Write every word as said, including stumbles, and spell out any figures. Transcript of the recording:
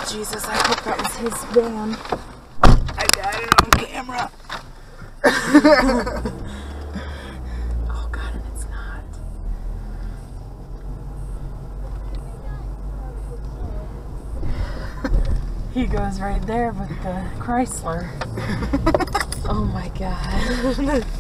Jesus, I hope that was his van. I got it on camera. Oh God, and it's not. He goes right there with the Chrysler. Oh my God.